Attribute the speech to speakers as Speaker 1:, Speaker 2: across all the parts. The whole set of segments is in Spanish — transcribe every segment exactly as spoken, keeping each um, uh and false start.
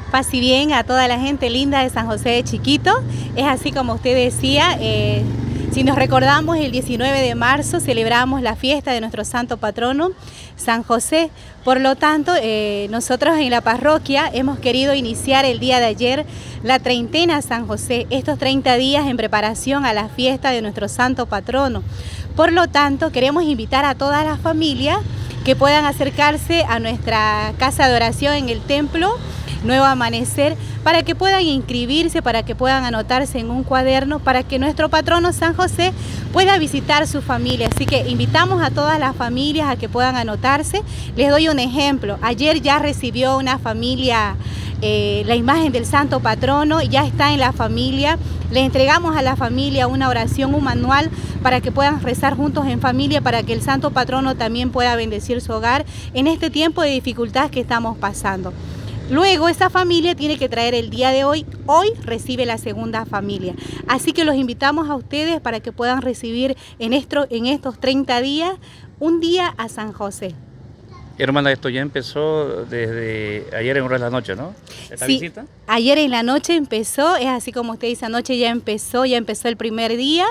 Speaker 1: Paz y bien a toda la gente linda de San José de Chiquito. Es así como usted decía, eh, si nos recordamos, el diecinueve de marzo celebramos la fiesta de nuestro santo patrono, San José. Por lo tanto, eh, nosotros en la parroquia hemos querido iniciar el día de ayer la treintena San José, estos treinta días en preparación a la fiesta de nuestro santo patrono. Por lo tanto, queremos invitar a todas las familias que puedan acercarse a nuestra casa de oración en el templo Nuevo Amanecer, para que puedan inscribirse, para que puedan anotarse en un cuaderno, para que nuestro patrono San José pueda visitar su familia. Así que invitamos a todas las familias a que puedan anotarse. Les doy un ejemplo. Ayer ya recibió una familia eh, la imagen del santo patrono, ya está en la familia. Le entregamos a la familia una oración, un manual, para que puedan rezar juntos en familia, para que el santo patrono también pueda bendecir su hogar en este tiempo de dificultad que estamos pasando. Luego esa familia tiene que traer el día de hoy, hoy recibe la segunda familia. Así que los invitamos a ustedes para que puedan recibir en, esto, en estos treinta días un día a San José.
Speaker 2: Hermana, esto ya empezó desde ayer en horas de la noche, ¿no? ¿Esta
Speaker 1: sí,
Speaker 2: visita?
Speaker 1: Ayer en la noche empezó, es así como usted dice, anoche ya empezó, ya empezó el primer día.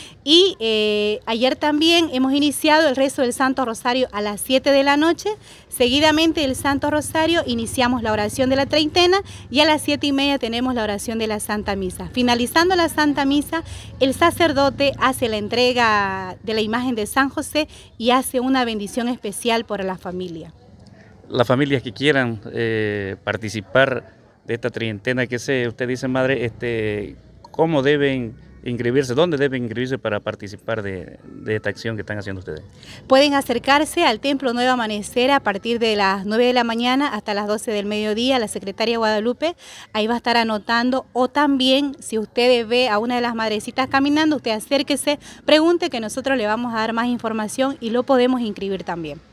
Speaker 1: Y eh, ayer también hemos iniciado el rezo del Santo Rosario a las siete de la noche. Seguidamente el Santo Rosario iniciamos la oración de la treintena y a las siete y media tenemos la oración de la Santa Misa. Finalizando la Santa Misa, el sacerdote hace la entrega de la imagen de San José y hace una bendición especial por la familia.
Speaker 2: Las familias que quieran eh, participar de esta treintena, que sé, usted dice, madre, este, ¿cómo deben inscribirse? ¿Dónde deben inscribirse para participar de, de esta acción que están haciendo ustedes?
Speaker 1: Pueden acercarse al Templo Nuevo Amanecer a partir de las nueve de la mañana hasta las doce del mediodía. La secretaria Guadalupe ahí va a estar anotando, o también si usted ve a una de las madrecitas caminando, usted acérquese, pregunte, que nosotros le vamos a dar más información y lo podemos inscribir también.